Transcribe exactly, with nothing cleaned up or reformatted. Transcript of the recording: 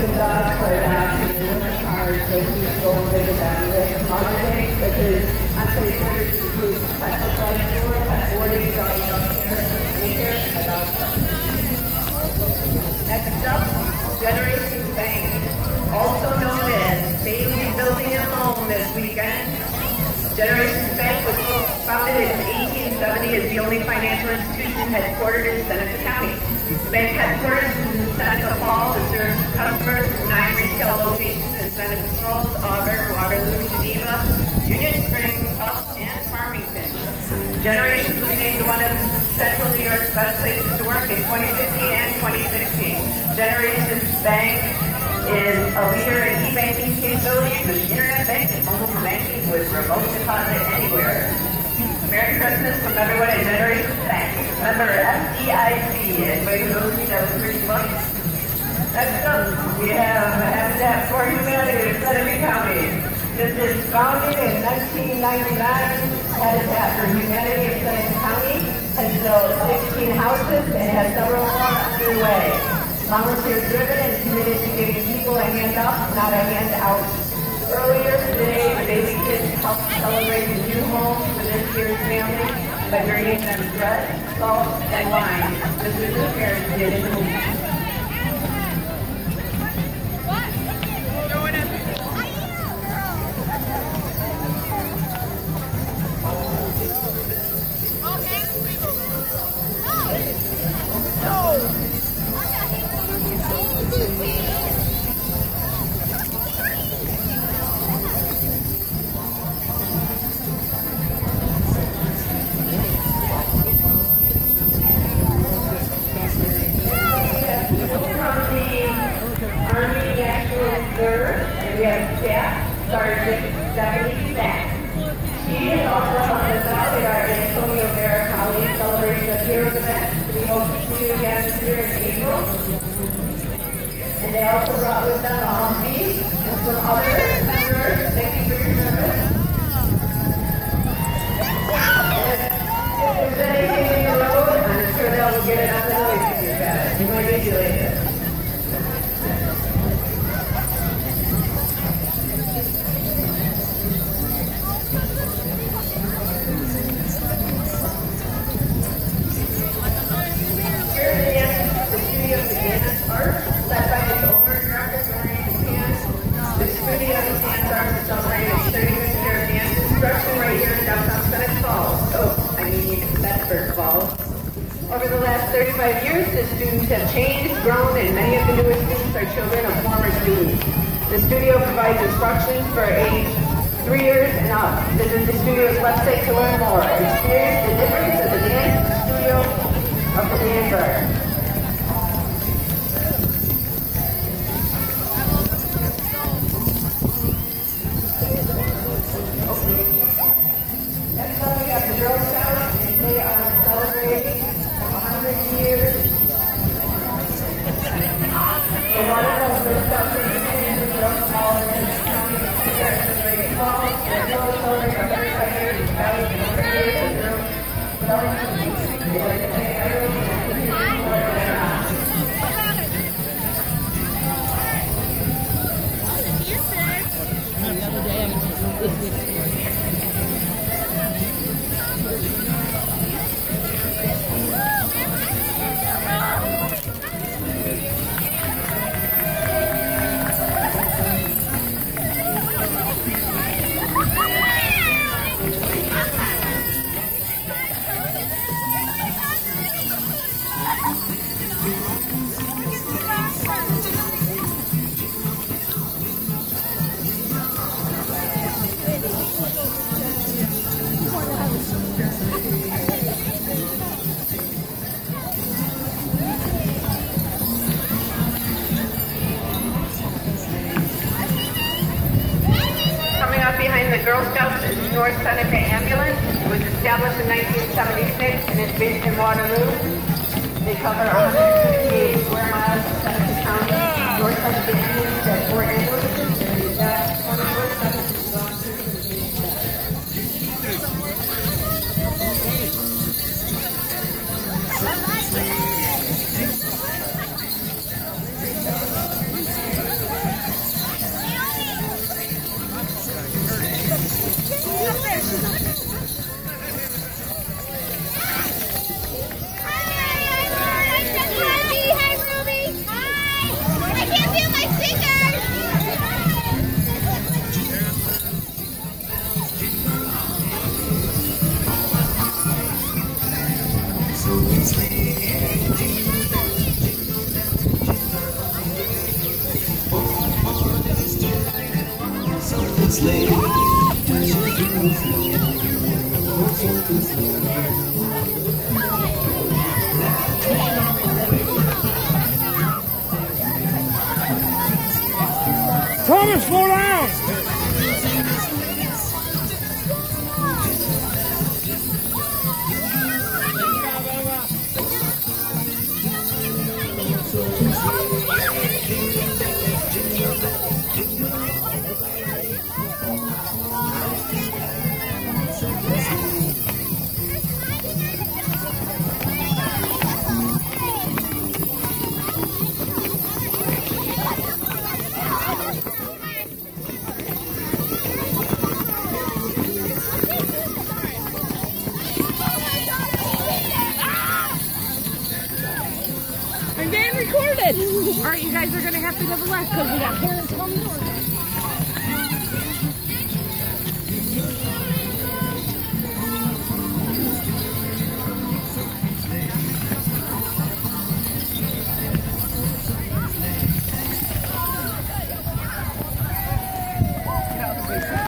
some dogs for adoption and work hard so we can go and visit them with Mother's Day, which is on Thursday to include pet supply store, pet boarding, dog care, daycare, and dog stuff. Next up, Generation Bank, also known as Bailey Building and Home this weekend. Generation Bank was founded in eighteen seventy as the only financial institution headquartered in Seneca County. The bank headquarters is in Seneca Falls and serves customers from nine retail locations in Seneca Falls, Auburn, Waterloo, Geneva, Union Springs, Up, and Farmington. Generations was named one of Central New York's best places to work in twenty fifteen and twenty sixteen. Generations Bank is a leader in e-banking capabilities with internet banking and mobile banking with remote deposit anywhere. Merry Christmas from everyone at Generation Bank. Member F D I C. Anybody who knows me, that was pretty funny. Next up, we have Habitat for Humanity in Seneca County. This is founded in nineteen ninety-nine. Habitat for Humanity in Seneca County has built sixteen houses and has several more underway. Volunteer driven and committed to giving people a hand up, not a hand out. Earlier today, the baby kids helped celebrate the new home for this year's family by bringing them bread, salt, and wine. This is the parents did in the movie. And we have Staff Sergeant Stephanie Stack. She is also helping us out at our Antonio Vera College Celebration of Heroes event to be hosted again this year in April. And they also brought with them a Humvee and some other members. Thank you for your service. If there's anything in the road, I'm sure they'll get it on the way for you guys. We might get you later. Bedford Falls. Over the last thirty-five years, the students have changed, grown, and many of the newest students are children of former students. The studio provides instruction for age three years and up. Visit the studio's website to learn more. Experience the difference of the dance studio of the Bedford. Next up, we have the Girl Scouts, and they are celebrating one hundred years. And one of those Girl Scouts is the Girl Scouts in the county of Seneca Falls. They're still celebrating one hundred twenty years of Scouts and one hundred years of Girl Scouts. They like to thank everyone for continuing to work their on. The other day, I was this week. Behind the Girl Scouts is North Seneca Ambulance. It was established in nineteen seventy-six and is based in Waterloo. They cover one hundred fifty-eight square miles of Seneca County. North Seneca Ambulance has four ambulances and we've got twenty-four services going through the Thomas, slow down! I'm getting recorded. All right, you guys are gonna have to go to the left because we got parents.